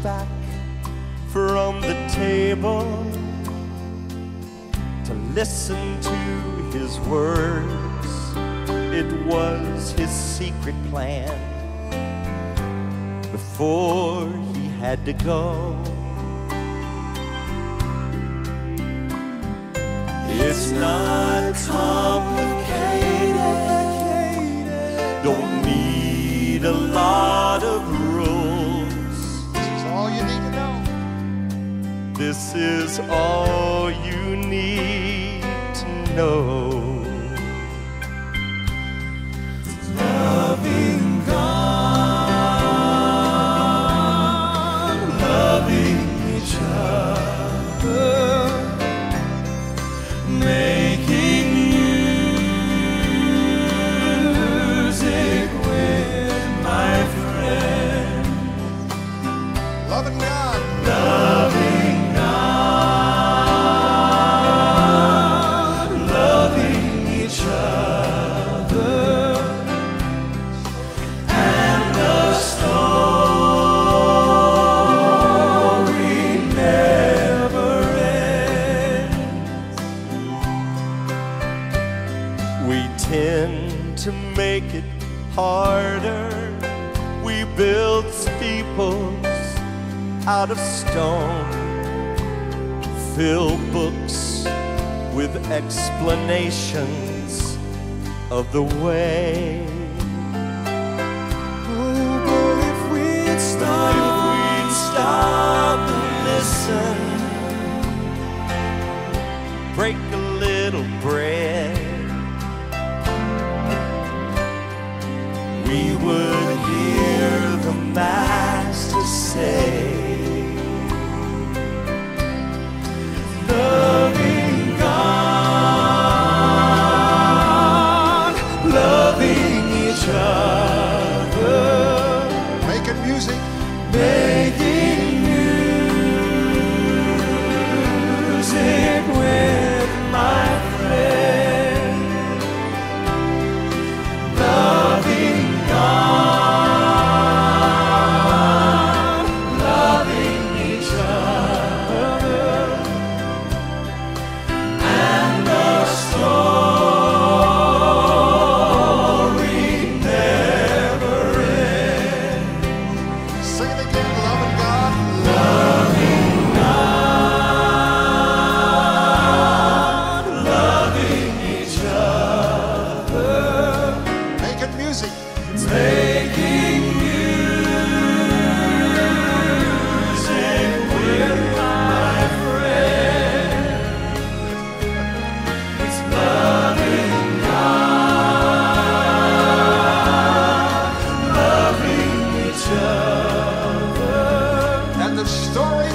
back from the table to listen to his words. It was his secret plan before he had to go. It's not complicated, don't need a lot of rules. This is all you need to know. This is all you need to know. Loving God, loving each other, making music with my friend. Loving God. Loving God, loving each other, and the story never ends. We tend to make it harder. We build steeples out of stone, fill books with explanations of the way. Oh, but if we'd stop and listen, break a little bread, we would hear the Master say, loving God, loving each other, Making music. making music with my friend. Loving God, loving each other, and the story never ends. Sing it again. Loving God. Loving God, loving each other, Making music. making music with my friend. It's loving God, loving each other, And the story